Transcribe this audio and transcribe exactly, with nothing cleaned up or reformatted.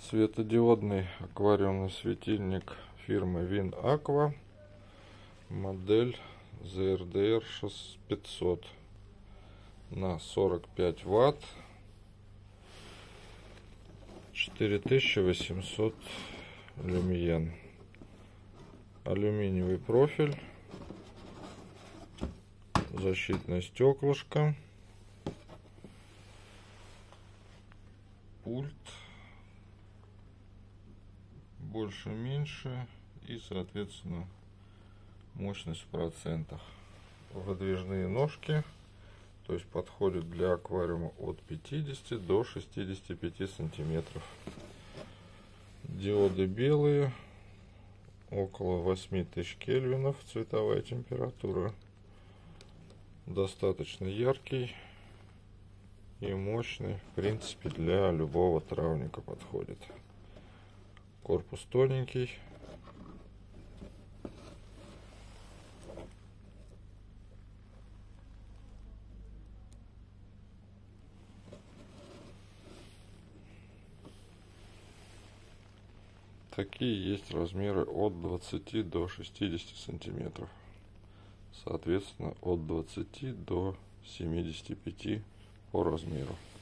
Светодиодный аквариумный светильник фирмы WinAqua, модель зэ эр дэ эр пятьсот на сорок пять ватт, четыре тысячи восемьсот люмьен. Алюминиевый профиль, защитное стеклышко, пульт, больше-меньше и, соответственно, мощность в процентах. Выдвижные ножки, то есть подходит для аквариума от пятидесяти до шестидесяти пяти сантиметров. Диоды белые, около восьми тысяч кельвинов цветовая температура. Достаточно яркий и мощный, в принципе, для любого травника подходит. Корпус тоненький. Такие есть размеры от двадцати до шестидесяти сантиметров. Соответственно, от двадцати до семидесяти пяти по размеру.